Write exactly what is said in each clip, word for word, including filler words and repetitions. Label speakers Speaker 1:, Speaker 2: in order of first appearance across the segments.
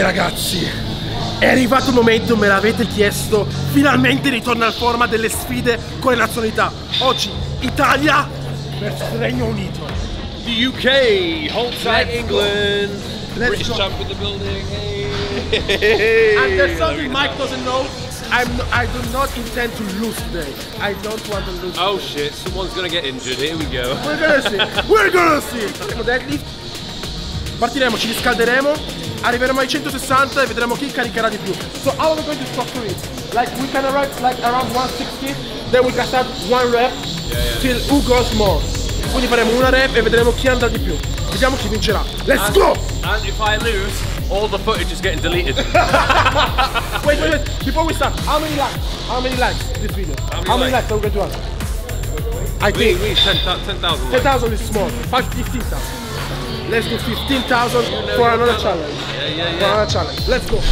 Speaker 1: ragazzi, è arrivato il momento, me l'avete chiesto, finalmente ritorna al format delle sfide con le nazionalità. Oggi Italia versus Regno Unito.
Speaker 2: The U K, hold tight England.
Speaker 1: Let's
Speaker 2: British
Speaker 1: go.
Speaker 2: champ in the building. Hey.
Speaker 1: And there's something Mike doesn't know. I'm no, I do not intend to lose today. I don't want to lose.
Speaker 2: Oh
Speaker 1: today.
Speaker 2: shit, someone's gonna get injured. Here we go.
Speaker 1: We're gonna see. We're gonna see. Faremo deadlift. Partiremo, ci riscalderemo, arriveremo ai centosessanta e vedremo chi caricherà di più. So how are we going to structure it? Like we can arrive like around one sixty, then we can start one rep
Speaker 2: yeah, yeah.
Speaker 1: till who goes more. Quindi faremo una rep e vedremo chi andrà di più. Vediamo chi vincerà. Let's
Speaker 2: and,
Speaker 1: go!
Speaker 2: And if I lose, all the footage is getting deleted.
Speaker 1: Wait, wait, wait. Before we start, how many likes? How many likes this video?
Speaker 2: How many,
Speaker 1: how many likes?
Speaker 2: likes
Speaker 1: are we going to have? I
Speaker 2: we,
Speaker 1: think
Speaker 2: we ten thousand.
Speaker 1: ten thousand is small. fifteen thousand. Let's do fifteen thousand you know for another challenge.
Speaker 2: Yeah, yeah, yeah.
Speaker 1: For another challenge. Let's go.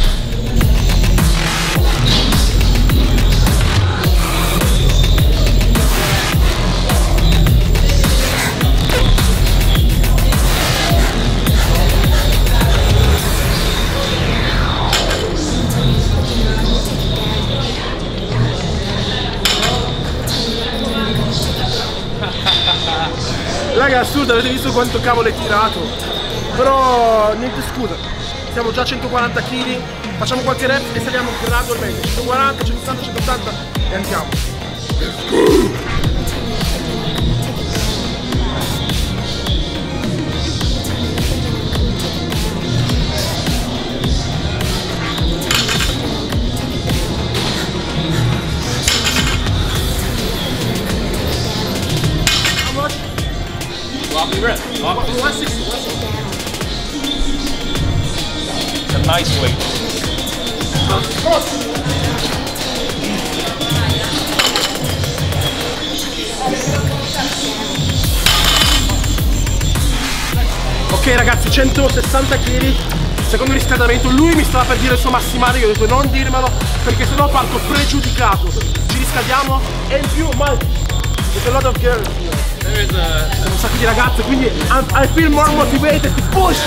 Speaker 1: Raga, assurdo, avete visto quanto cavolo è tirato? Però niente scusa, siamo già a centoquaranta chili, facciamo qualche rep e saliamo gradualmente, centoquaranta, centottanta, centottanta e andiamo. one sixty.
Speaker 2: It's a nice weight.
Speaker 1: Ok ragazzi, centosessanta chili, secondo il riscaldamento. Lui mi stava per dire il suo massimale, io ho detto non dirmelo perché sennò parto pregiudicato. Ci riscaldiamo e in più, Mike, there's a lot of girls here.
Speaker 2: There is a...
Speaker 1: Sono un sacco di ragazze, quindi I'm, I feel more motivated to push.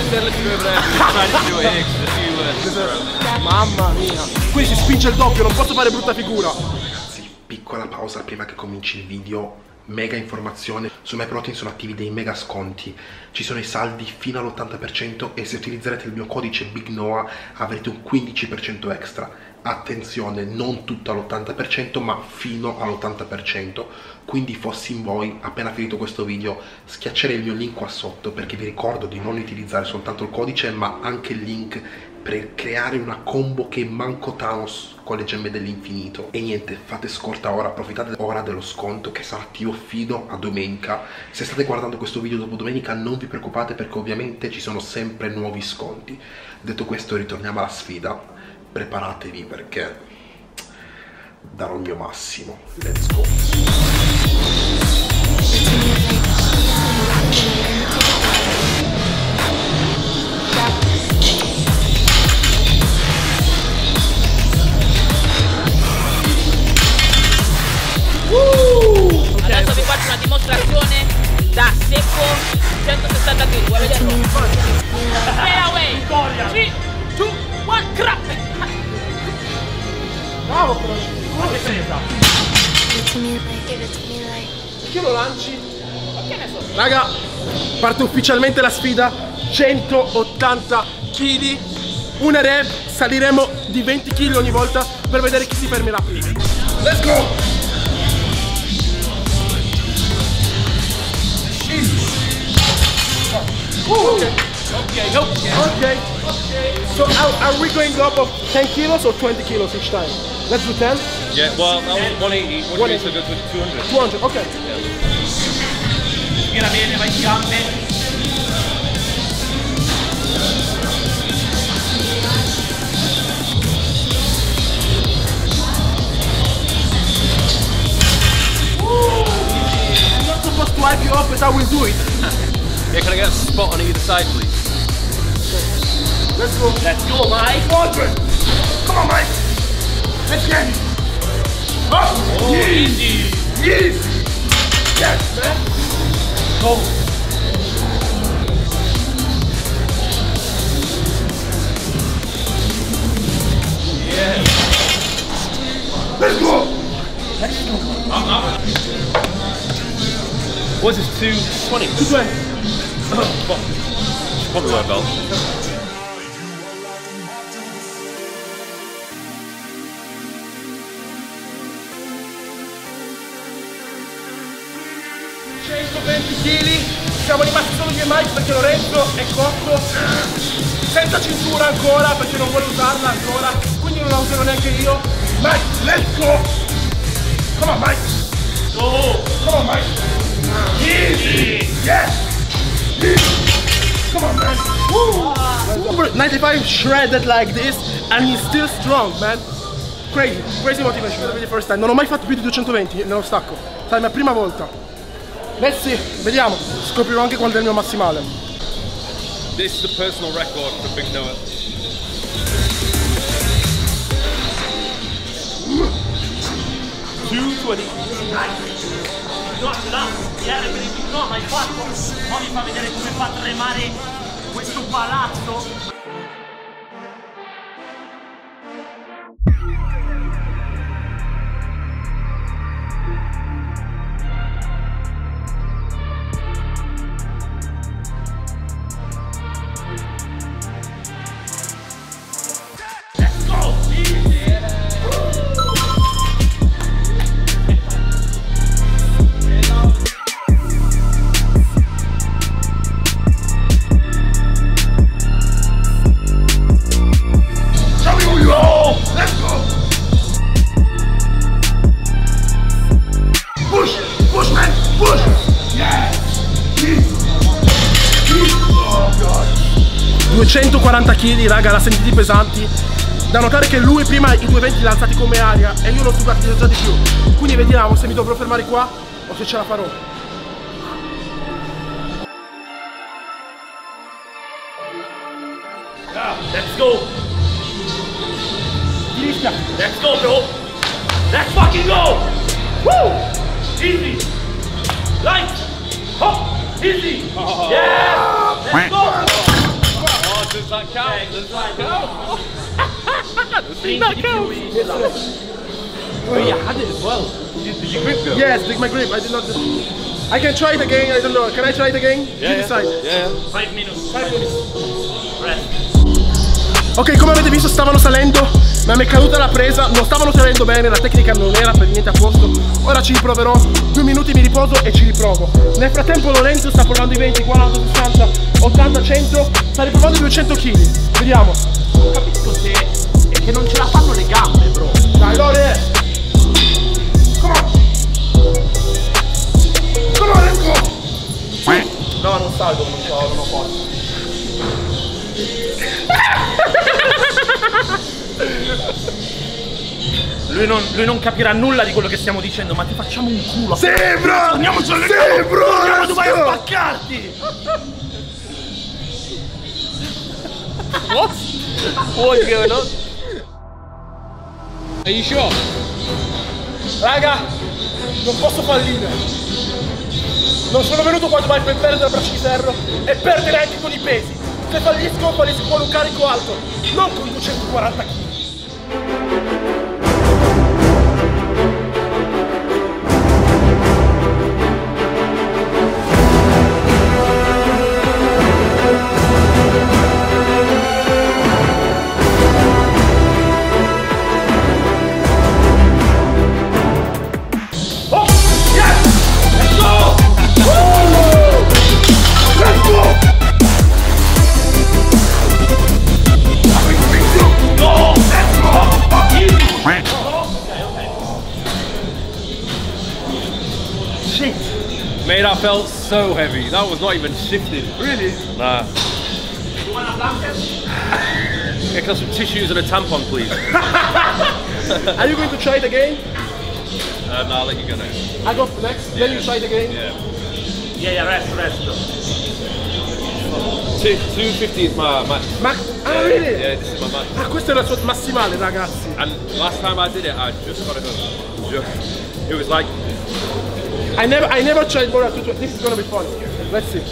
Speaker 1: Mamma mia, qui si spinge il doppio, non posso fare brutta figura. Ragazzi, piccola pausa prima che cominci il video. Mega informazione, su MyProtein sono attivi dei mega sconti, ci sono i saldi fino all'ottanta per cento e se utilizzerete il mio codice BigNoah avrete un quindici per cento extra. Attenzione, non tutto all'ottanta per cento ma fino all'ottanta per cento, quindi fossi in voi, appena finito questo video schiaccerei il mio link qua sotto perché vi ricordo di non utilizzare soltanto il codice ma anche il link per creare una combo che manco Thanos con le gemme dell'infinito. E niente, fate scorta ora, approfittate ora dello sconto che sarà attivo fino a domenica. Se state guardando questo video dopo domenica non vi preoccupate perché ovviamente ci sono sempre nuovi sconti. Detto questo ritorniamo alla sfida, preparatevi perché darò il mio massimo. Let's go.
Speaker 3: Adesso vi faccio una dimostrazione da secco centosessanta chili, vuoi vederlo? Stay away! tre, due, uno, crap!
Speaker 1: Bravo però!
Speaker 3: Che presa!
Speaker 1: Perché lo lanci?
Speaker 3: Che ne so?
Speaker 1: Raga, parte ufficialmente la sfida, centottanta chili, una rep, saliremo di venti chili ogni volta per vedere chi si fermerà prima. Let's go! Okay.
Speaker 2: Okay, nope.
Speaker 1: Okay. Okay. So are, are we going up of ten kilos or twenty kilos each time? Let's do ten.
Speaker 2: Yeah, well, one eighty. What do you say go to two hundred?
Speaker 1: two hundred. Okay.
Speaker 3: Gira bene, vai in gambe.
Speaker 1: I'm not supposed to wipe you off, but I will do it.
Speaker 2: Yeah, can I get a spot on either side, please?
Speaker 1: Let's go.
Speaker 3: Let's go, Mike.
Speaker 1: four hundred. Come on, Mike. Let's get it. Oh,
Speaker 3: Oh, easy.
Speaker 1: Easy. Yes, man. Go.
Speaker 2: What is this, two twenty?
Speaker 1: two twenty.
Speaker 2: Oh, fuck. Should probably wear a belt.
Speaker 1: centoventi chili, siamo rimasti solo io e Mike perché Lorenzo è cotto, senza cintura ancora perché non vuole usarla ancora, quindi non la userò neanche io. Mike, let's go! Come on Mike! Go! Come on Mike! Easy! Yes! Come on man! Woo! ninety-five shredded like this and he's still strong man! Crazy, crazy motivation for the first time. Non ho mai fatto più di duecentoventi nello stacco, è la mia prima volta. Let's see, vediamo, scoprirò anche qual è il mio massimale.
Speaker 2: This is the personal record for Big Noah.
Speaker 1: two twenty.
Speaker 3: No, là, ieri per il no, ma hai fatto. Ora mi fa vedere come fa a tremare questo palazzo.
Speaker 1: duecentoquaranta chili, raga, la sentiti pesanti. Da notare che lui prima i due venti li ha alzati come aria e io l'ho sudati già di più. Quindi vediamo se mi dovrò fermare qua o se ce la farò.
Speaker 3: Yeah, let's go!
Speaker 1: Ti rischia.
Speaker 3: Let's go, bro! Let's fucking go! Woo! Easy! Light! Hop! Easy!
Speaker 2: Oh.
Speaker 3: Yeah! Let's go!
Speaker 2: Oh, does that count? Does that count?
Speaker 3: Does that count?
Speaker 2: Oh, you had it as well. Did, did you grip go?
Speaker 1: Yes, take my grip. I did not. I can try it again. I don't know. Can I try it again?
Speaker 2: Yeah,
Speaker 1: you
Speaker 2: yeah.
Speaker 1: decide.
Speaker 2: Yeah.
Speaker 3: Five minutes.
Speaker 1: Five minutes.
Speaker 3: Rest.
Speaker 1: Ok, come avete visto stavano salendo, ma mi è caduta la presa, non stavano salendo bene, la tecnica non era per niente a posto. Ora ci riproverò, due minuti mi riposo e ci riprovo. Nel frattempo Lorenzo sta provando i venti, quaranta, sessanta, ottanta, cento, sta riprovando i duecento chili. Vediamo.
Speaker 3: Non capisco se è che non ce la fanno le gambe, bro.
Speaker 1: Dai Lore! Come on! Come on, let's go! No, non salgo, non so, non ho forza.
Speaker 3: Lui non, lui non capirà nulla di quello che stiamo dicendo, ma ti facciamo un culo.
Speaker 1: Sì, bro!
Speaker 3: Torniamoci alle
Speaker 1: Sì,
Speaker 3: gambe!
Speaker 1: bro!
Speaker 3: Torniamo,
Speaker 1: let's
Speaker 3: tu vai a
Speaker 1: go!
Speaker 3: spaccarti! What? What's going on?
Speaker 2: Are you sure?
Speaker 1: Raga, non posso fallire. Non sono venuto qua domani per perdere la braccia di ferro e perdere anche con i pesi. Se fallisco, fallisco con un carico alto, non con duecentoquaranta chili.
Speaker 2: Mate, that felt so heavy. That was not even shifted.
Speaker 1: Really?
Speaker 2: Nah.
Speaker 3: You want a blanket?
Speaker 2: Get us some tissues and a tampon, please.
Speaker 1: Are you going to try it again?
Speaker 2: Uh, no, I'll let you go next.
Speaker 1: I go next, then you try it again?
Speaker 2: Yeah.
Speaker 3: Yeah, yeah, rest, rest.
Speaker 2: Two, two fifty is my max.
Speaker 1: Ma ah, really?
Speaker 2: Yeah, this is my max.
Speaker 1: Ah, questo è il suo massimale, ragazzi.
Speaker 2: And last time I did it, I just got it done. Just, it was like.
Speaker 1: I never, I never tried more than two twenty. This is gonna be fun. Let's see.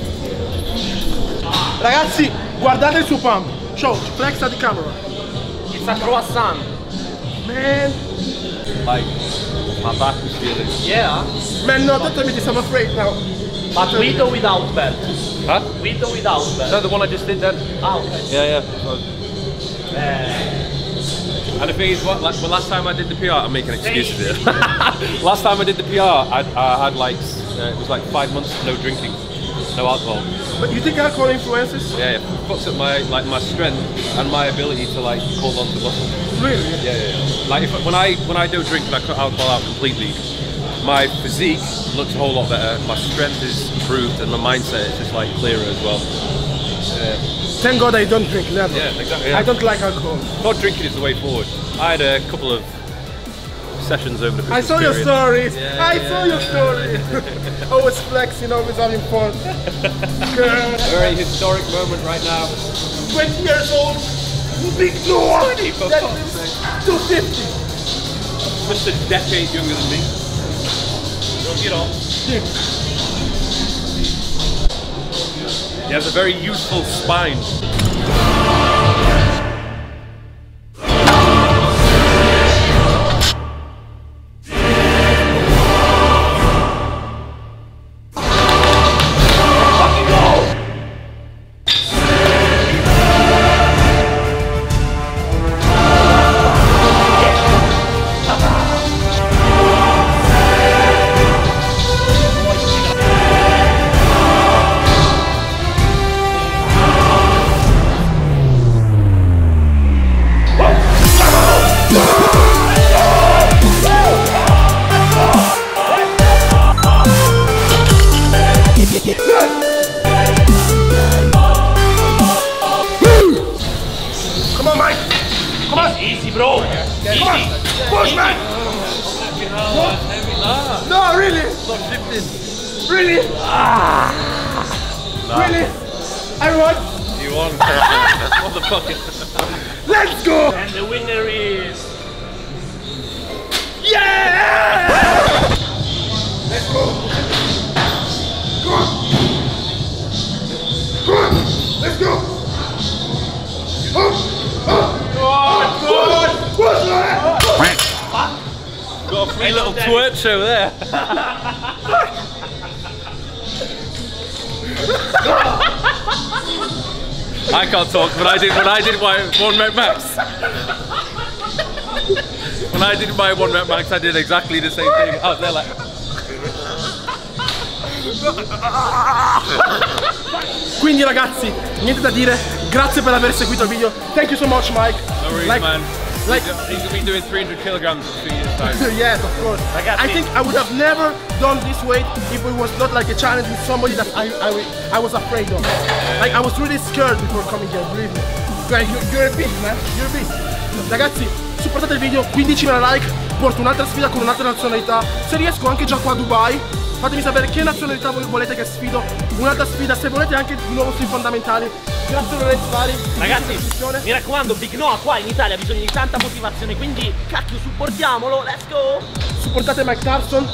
Speaker 1: Ragazzi, guardate il suo pump. Show, flex at the camera.
Speaker 3: It's a croissant.
Speaker 1: Man.
Speaker 2: Like, my back was feeling.
Speaker 3: Yeah.
Speaker 1: Man, no, don't tell me this, I'm afraid now.
Speaker 3: But with or without belt?
Speaker 2: Huh?
Speaker 3: With or without belt?
Speaker 2: No, the one I just did then.
Speaker 3: Ah, okay.
Speaker 2: Yeah, yeah.
Speaker 3: Uh,
Speaker 2: And the thing is, what, like, well, last time I did the P R, I'm making excuses here. Last time I did the P R, I, I had like, uh, it was like five months no drinking, no alcohol.
Speaker 1: But you think alcohol influences?
Speaker 2: Yeah, yeah, it fucks up my like my strength and my ability to like hold on to muscle.
Speaker 1: Really?
Speaker 2: Yeah, yeah, yeah. Like if, when I when I don't drink and I cut alcohol out completely, my physique looks a whole lot better. My strength is improved and my mindset is just like clearer as well. Yeah.
Speaker 1: Thank God I don't drink, never.
Speaker 2: Yeah, exactly. Yeah.
Speaker 1: I don't like alcohol.
Speaker 2: Not drinking is the way forward. I had a couple of sessions over the Christmas
Speaker 1: I saw your
Speaker 2: period.
Speaker 1: stories.
Speaker 2: Yeah,
Speaker 1: I
Speaker 2: yeah,
Speaker 1: saw your stories. Always flexing, always having fun. Girl.
Speaker 2: A very historic moment right now.
Speaker 1: twenty years old. Big Noah.
Speaker 2: For
Speaker 1: That
Speaker 2: fuck's
Speaker 1: is
Speaker 2: sake.
Speaker 1: two fifty.
Speaker 2: Just a decade younger than me. You know. He has a very youthful spine.
Speaker 1: Come on, Mike. Come on.
Speaker 3: easy, bro. Easy.
Speaker 1: Come on. Push, man. No, really. Really? Really? I won.
Speaker 2: You won. Motherfucker.
Speaker 1: Let's go.
Speaker 3: And the winner is...
Speaker 1: Yeah! Let's go. Come on. Come on. Let's go. Oh, oh, push, push,
Speaker 2: Got a free little twerk show there. I can't talk, but I did when I did my one rep max. When I did my one rep max, I did exactly the same thing. I was there like.
Speaker 1: Quindi ragazzi, niente da dire, grazie per aver seguito il video. Thank you so much, Mike.
Speaker 2: No worries,
Speaker 1: like,
Speaker 2: man.
Speaker 1: Like,
Speaker 2: He's gonna be doing three hundred kilograms in two years' time.
Speaker 1: yes, of course. I think I would have never done this weight if it was not like a challenge with somebody that I I, I was afraid of. Like I was really scared before coming here, believe me. Like, you're, you're a beast, man. You're a beast. Ragazzi, supportate il video, quindicimila like, porto un'altra sfida con un'altra nazionalità. Se riesco anche già qua a Dubai. Fatemi sapere che nazionalità voi volete che sfido. Un'altra sfida, se volete anche di nuovo sui fondamentali. Grazie Lorenzo Vari.
Speaker 3: Ragazzi, mi raccomando, Big Noah qua in Italia ha bisogno di tanta motivazione, quindi cacchio, supportiamolo, let's go!
Speaker 1: Supportate Mike Tyson.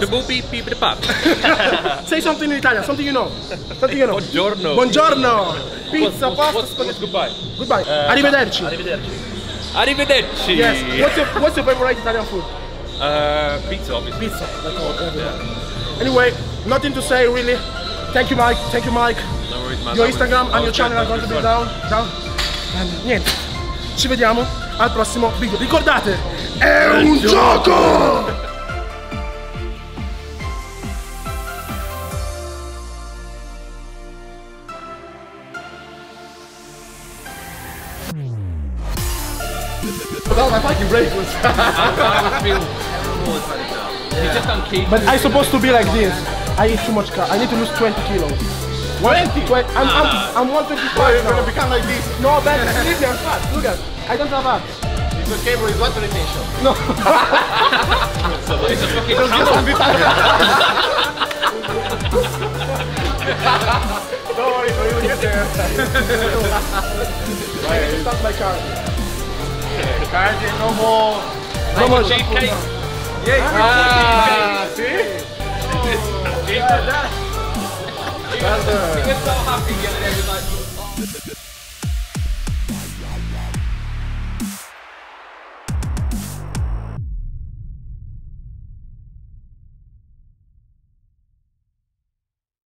Speaker 1: Say something in Italian, something you know. Something you know.
Speaker 2: Buongiorno.
Speaker 1: Buongiorno. Pizza,
Speaker 2: What's-
Speaker 1: pasta,
Speaker 2: what's- what's
Speaker 1: spaghetti.
Speaker 2: goodbye?
Speaker 1: Goodbye.
Speaker 2: Uh,
Speaker 1: Arrivederci.
Speaker 3: Arrivederci.
Speaker 2: Arrivederci.
Speaker 1: Yes. What's your what's your favorite Italian food?
Speaker 2: Uh, pizza, obviously.
Speaker 1: Pizza. Like all, everyone. Anyway, nothing to say really. Thank you Mike, thank you Mike.
Speaker 2: No worries, man.
Speaker 1: Your
Speaker 2: That was-
Speaker 1: Instagram
Speaker 2: that
Speaker 1: and your
Speaker 2: was
Speaker 1: channel
Speaker 2: good,
Speaker 1: are going to
Speaker 2: that
Speaker 1: be
Speaker 2: was
Speaker 1: down, down. And niente. Ci vediamo al prossimo video. Ricordate, è un gioco! That was my fucking break was. But I'm supposed to be like this. I eat too much car. I need to lose twenty kilos. twenty? I'm, I'm, I'm one twenty-five. You're gonna become like this. No, Ben, believe me, I'm fat. Look at, I don't have abs.
Speaker 4: It's okay, bro. It's water retention.
Speaker 1: No.
Speaker 2: It's a fucking
Speaker 1: Don't worry, bro, you'll get there. I need to start my car.
Speaker 4: Cardio, no more.
Speaker 1: No more
Speaker 2: cheesecake.
Speaker 1: Yeah,
Speaker 4: Ah, see?
Speaker 1: yeah, that.
Speaker 2: He was so happy the other day. He was like,